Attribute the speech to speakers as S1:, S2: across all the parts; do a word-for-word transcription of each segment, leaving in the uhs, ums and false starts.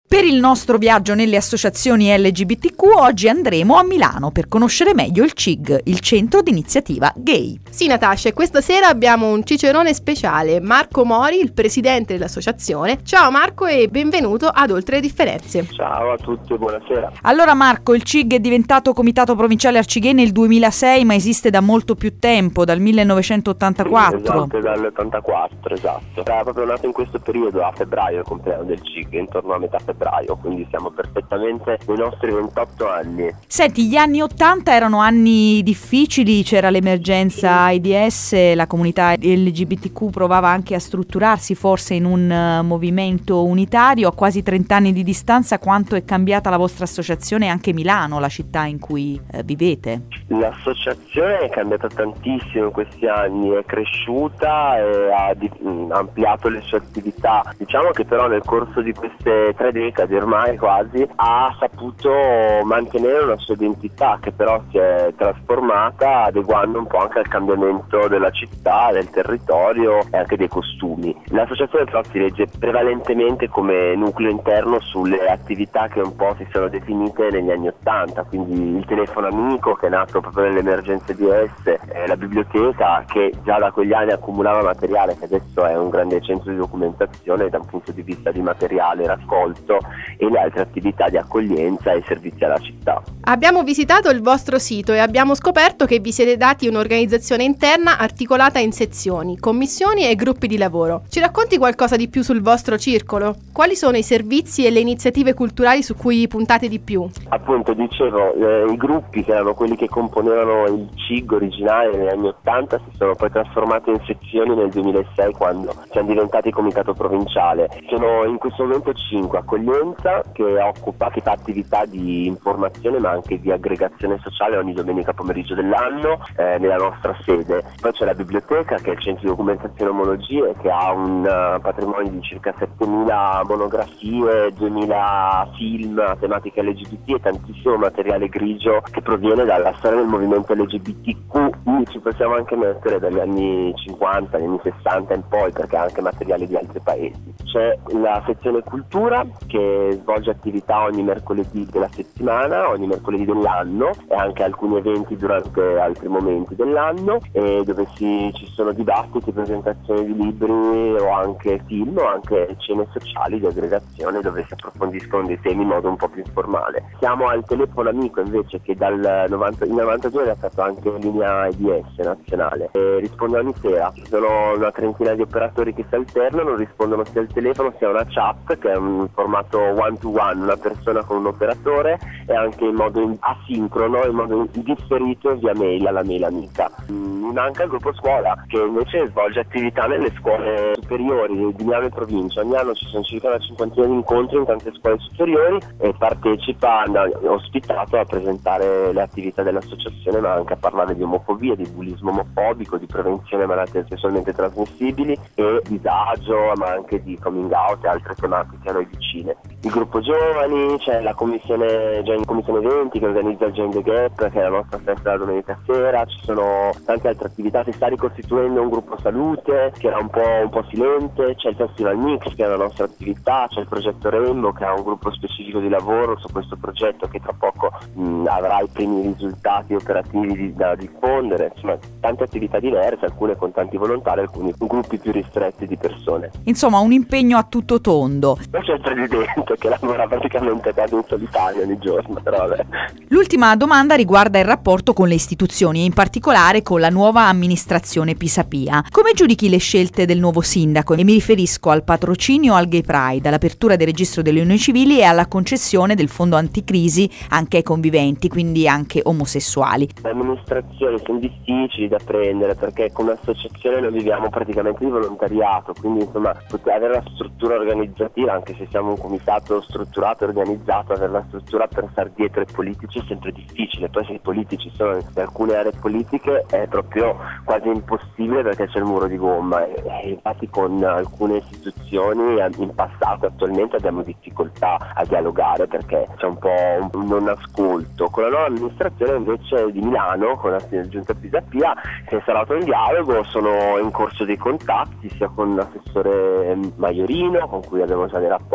S1: Per il nostro viaggio nelle associazioni L G B T Q oggi andremo a Milano per conoscere meglio il C I G, il centro d'iniziativa gay.
S2: Sì Natascia, questa sera abbiamo un cicerone speciale, Marco Mori, il presidente dell'associazione. Ciao Marco e benvenuto ad Oltre le Differenze.
S3: Ciao a tutti e buonasera.
S1: Allora Marco, il C I G è diventato Comitato Provinciale Arcigay nel duemilasei, ma esiste da molto più tempo, dal millenovecentottantaquattro.
S3: Sì, esatto, dall'ottantaquattro, esatto. Era proprio nato in questo periodo, a febbraio, il compleanno del C I G, intorno a metà febbraio. Quindi siamo perfettamente nei nostri ventotto anni.
S1: Senti, gli anni ottanta erano anni difficili, c'era l'emergenza AIDS, la comunità L G B T Q provava anche a strutturarsi forse in un uh, movimento unitario. A quasi trenta anni di distanza, quanto è cambiata la vostra associazione e anche Milano, la città in cui uh, vivete?
S3: L'associazione è cambiata tantissimo in questi anni, è cresciuta e ha di- ampliato le sue attività. Diciamo che però nel corso di queste tre decadi ormai quasi ha saputo mantenere una sua identità, che però si è trasformata adeguando un po' anche al cambiamento della città, del territorio e anche dei costumi. L'associazione però si regge prevalentemente come nucleo interno sulle attività che un po' si sono definite negli anni ottanta, quindi il telefono amico che è nato proprio nell'emergenza D S, eh, la biblioteca che già da quegli anni accumulava materiale, che adesso è un grande centro di documentazione da un punto di vista di materiale raccolto, e le altre attività di accoglienza e servizi alla città.
S2: Abbiamo visitato il vostro sito e abbiamo scoperto che vi siete dati un'organizzazione interna articolata in sezioni, commissioni e gruppi di lavoro. Ci racconti qualcosa di più sul vostro circolo? Quali sono i servizi e le iniziative culturali su cui puntate di più?
S3: Appunto, dicevo, eh, i gruppi che erano quelli che componevano il C I G originale negli anni ottanta si sono poi trasformati in sezioni nel duemilasei, quando siamo diventati comitato provinciale. Sono in questo momento cinque: accoglienza, che occupa, che fa attività di informazione ma anche di aggregazione sociale ogni domenica pomeriggio dell'anno eh, nella nostra sede. Poi c'è la biblioteca, che è il centro di documentazione omologie, che ha un uh, patrimonio di circa settemila monografie, duemila film a tematiche L G B T e tantissimo materiale grigio che proviene dalla storia del movimento L G B T Q. Quindi ci possiamo anche mettere dagli anni cinquanta, agli anni sessanta in poi, perché ha anche materiale di altri paesi. C'è la sezione cultura, che svolge attività ogni mercoledì della settimana, ogni mercoledì dell'anno, e anche alcuni eventi durante altri momenti dell'anno, e dove si, ci sono dibattiti, presentazioni di libri o anche film o anche cene sociali di aggregazione dove si approfondiscono dei temi in modo un po' più informale. Siamo al telefono amico invece, che dal novanta, il novantadue è stato anche linea AIDS nazionale, e risponde ogni sera. Ci sono una trentina di operatori che si alternano, rispondono sia al telefono sia a una chat, che è un formato one to one, una persona con un operatore, e anche in modo asincrono, in modo differito via mail alla mail amica. Mm, anche il gruppo scuola, che invece svolge attività nelle scuole superiori di Milano e provincia. Ogni anno ci sono circa una cinquantina di incontri in tante scuole superiori e partecipa, è ospitato a presentare le attività dell'associazione, ma anche a parlare di omofobia, di bullismo omofobico, di prevenzione malattie sessualmente trasmissibili e disagio, ma anche di coming out e altre tematiche a noi vicine. Il gruppo giovani, c'è la commissione, già in commissione eventi, che organizza il Join the Gap, che è la nostra festa la domenica sera. Ci sono tante altre attività, si sta ricostituendo un gruppo salute che era un po', un po' silente, c'è il Festival Mix, che è la nostra attività, c'è il progetto Rainbow, che ha un gruppo specifico di lavoro su questo progetto, che tra poco mh, avrà i primi risultati operativi di, da diffondere. Insomma, tante attività diverse, alcune con tanti volontari, alcuni con gruppi più ristretti di persone.
S1: Insomma, un impegno a tutto tondo.
S3: Poi c'è il presidente che lavora praticamente quasi in solitario ogni giorno, però vabbè.
S1: L'ultima domanda riguarda il rapporto con le istituzioni e in particolare con la nuova amministrazione Pisapia. Come giudichi le scelte del nuovo sindaco? E mi riferisco al patrocinio al Gay Pride, all'apertura del registro delle unioni civili e alla concessione del fondo anticrisi anche ai conviventi, quindi anche omosessuali.
S3: Le amministrazioni sono difficili da prendere, perché come associazione noi viviamo praticamente di volontariato, quindi insomma avere la struttura organizzativa, anche se siamo un comitato strutturato e organizzato, avere la struttura per stare dietro ai politici è sempre difficile. Poi se i politici sono in alcune aree politiche è proprio quasi impossibile, perché c'è il muro di gomma, e, e infatti con alcune istituzioni in passato e attualmente abbiamo difficoltà a dialogare, perché c'è un po' un non ascolto. Con la nuova amministrazione invece di Milano, con la giunta Pisapia, si è installato un dialogo, sono in corso dei contatti sia con l'assessore Maiorino, con cui abbiamo già dei rapporti,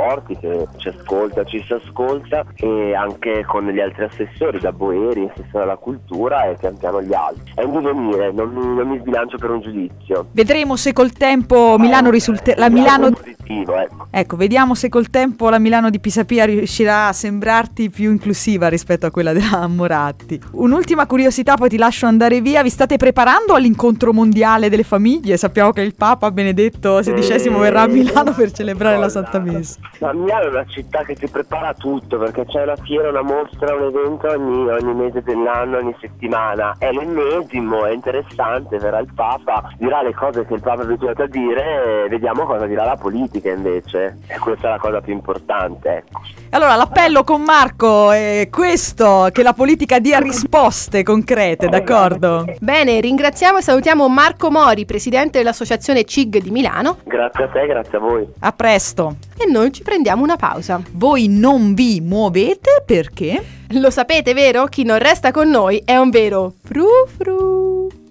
S3: che ci ascolta, ci si ascolta, e anche con gli altri assessori, da Boeri, assessore alla cultura, e pian piano gli altri. È un divenire, non mi, non mi sbilancio per un giudizio.
S1: Vedremo se col tempo Milano risulta la Milano
S3: positivo, ecco.
S1: Ecco, vediamo se col tempo la Milano di Pisapia riuscirà a sembrarti più inclusiva rispetto a quella della Moratti. Un'ultima curiosità, poi ti lascio andare via. Vi state preparando all'incontro mondiale delle famiglie? Sappiamo che il Papa Benedetto sedicesimo verrà a Milano per celebrare la Santa Messa.
S3: Ma Milano è una città che ti prepara a tutto, perché c'è una fiera, una mostra, un evento ogni, ogni mese dell'anno, ogni settimana. È l'ennesimo, è interessante, verrà il Papa, dirà le cose che il Papa è abituato a dire, e vediamo cosa dirà la politica invece. E questa è la cosa più importante, ecco.
S1: Allora l'appello con Marco è questo, che la politica dia risposte concrete, d'accordo?
S2: Bene, ringraziamo e salutiamo Marco Mori, presidente dell'associazione C I G di Milano.
S3: Grazie a te, grazie a voi.
S1: A presto.
S2: E noi ci prendiamo una pausa.
S1: Voi non vi muovete perché?
S2: Lo sapete, vero? Chi non resta con noi è un vero fru fru.